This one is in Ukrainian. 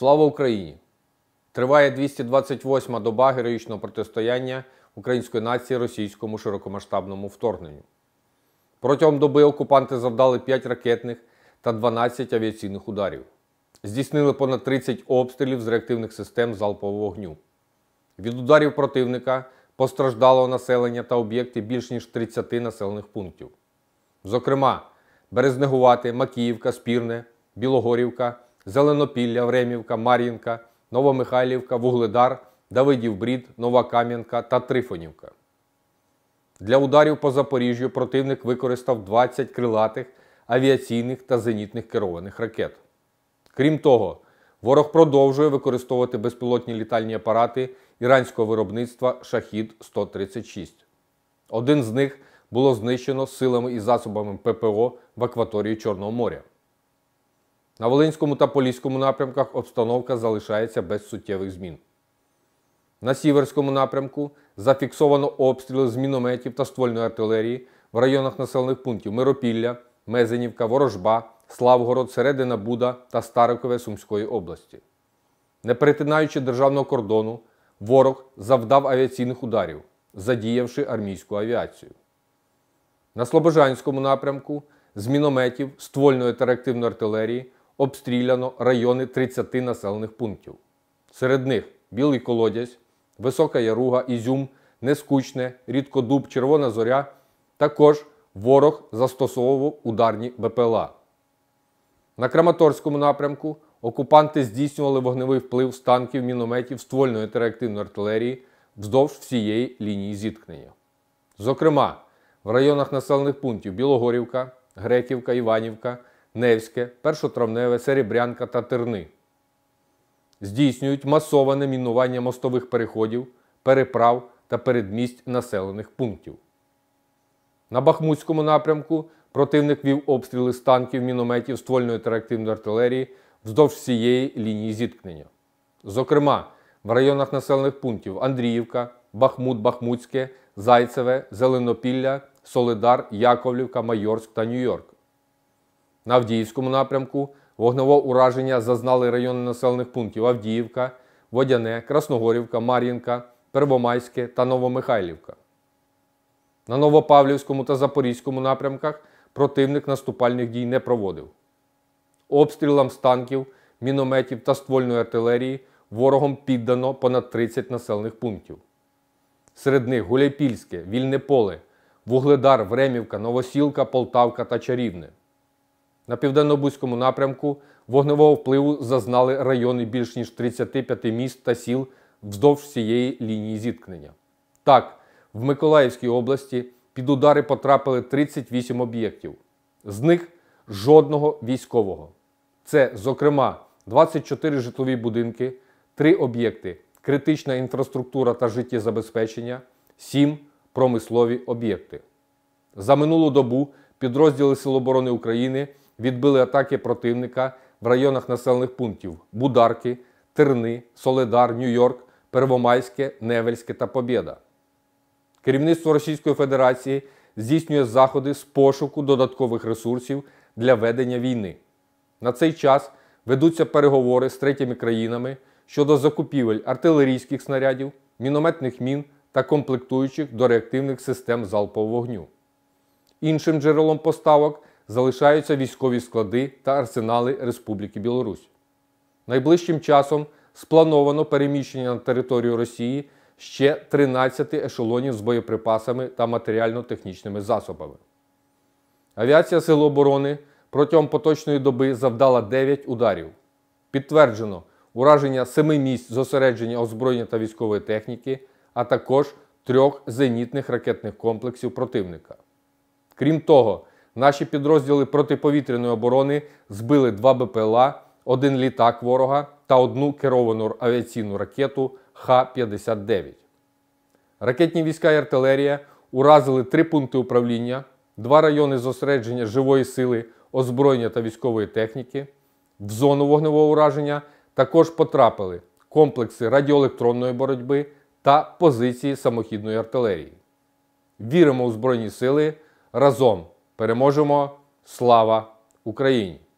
Слава Україні! Триває 228-ма доба героїчного протистояння української нації російському широкомасштабному вторгненню. Протягом доби окупанти завдали 5 ракетних та 12 авіаційних ударів. Здійснили понад 30 обстрілів з реактивних систем залпового вогню. Від ударів противника постраждало населення та об'єкти більш ніж 30 населених пунктів. Зокрема, Березнегувате, Макіївка, Спірне, Білогорівка, Зеленопілля, Времівка, Мар'їнка, Новомихайлівка, Вугледар, Давидів-Брід, Нова Кам'янка та Трифонівка. Для ударів по Запоріжжю противник використав 20 крилатих авіаційних та зенітних керованих ракет. Крім того, ворог продовжує використовувати безпілотні літальні апарати іранського виробництва «Шахід-136». Один з них було знищено силами і засобами ППО в акваторії Чорного моря. На Волинському та Поліському напрямках обстановка залишається без суттєвих змін. На Сіверському напрямку зафіксовано обстріли з мінометів та ствольної артилерії в районах населених пунктів Миропілля, Мезенівка, Ворожба, Славгород, Середина Буда та Старикове Сумської області. Не перетинаючи державного кордону, ворог завдав авіаційних ударів, задіявши армійську авіацію. На Слобожанському напрямку з мінометів, ствольної та реактивної артилерії обстріляно райони 30 населених пунктів. Серед них Білий Колодязь, Висока Яруга, Ізюм, Нескучне, Рідкодуб, Червона Зоря. Також ворог застосовував ударні БПЛА. На Краматорському напрямку окупанти здійснювали вогневий вплив з танків, мінометів, ствольної та реактивної артилерії вздовж всієї лінії зіткнення. Зокрема, в районах населених пунктів Білогорівка, Греківка, Іванівка, Невське, Першотравневе, Серебрянка та Терни. Здійснюють масоване мінування мостових переходів, переправ та передмість населених пунктів. На Бахмутському напрямку противник вів обстріли з танків, мінометів, ствольної та реактивної артилерії вздовж всієї лінії зіткнення. Зокрема, в районах населених пунктів Андріївка, Бахмут, Бахмутське, Зайцеве, Зеленопілля, Солидар, Яковлівка, Майорськ та Нью-Йорк. На Авдіївському напрямку вогневого ураження зазнали райони населених пунктів Авдіївка, Водяне, Красногорівка, Мар'їнка, Первомайське та Новомихайлівка. На Новопавлівському та Запорізькому напрямках противник наступальних дій не проводив. Обстрілам з танків, мінометів та ствольної артилерії ворогом піддано понад 30 населених пунктів. Серед них Гуляйпільське, Вільне Поле, Вугледар, Времівка, Новосілка, Полтавка та Чарівне. На Південно-Бузькому напрямку вогневого впливу зазнали райони більш ніж 35 міст та сіл вздовж всієї лінії зіткнення. Так, в Миколаївській області під удари потрапили 38 об'єктів. З них жодного військового. Це, зокрема, 24 житлові будинки, 3 об'єкти – критична інфраструктура та життєзабезпечення, 7 – промислові об'єкти. За минулу добу підрозділи Сил оборони України відбили атаки противника в районах населених пунктів Бударки, Терни, Солидар, Нью-Йорк, Первомайське, Невельське та Побєда. Керівництво Російської Федерації здійснює заходи з пошуку додаткових ресурсів для ведення війни. На цей час ведуться переговори з третіми країнами щодо закупівель артилерійських снарядів, мінометних мін та комплектуючих до реактивних систем залпового вогню. Іншим джерелом поставок залишаються військові склади та арсенали Республіки Білорусь. Найближчим часом сплановано переміщення на територію Росії ще 13 ешелонів з боєприпасами та матеріально-технічними засобами. Авіація Сил оборони протягом поточної доби завдала 9 ударів. Підтверджено ураження 7 місць зосередження озброєння та військової техніки, а також 3 зенітних ракетних комплексів противника. Крім того, наші підрозділи протиповітряної оборони збили 2 БПЛА, 1 літак ворога та 1 керовану авіаційну ракету Х-59. Ракетні війська і артилерія уразили 3 пункти управління, 2 райони зосередження живої сили, озброєння та військової техніки. В зону вогневого ураження також потрапили комплекси радіоелектронної боротьби та позиції самохідної артилерії. Віримо у Збройні Сили! Разом переможемо! Слава Україні!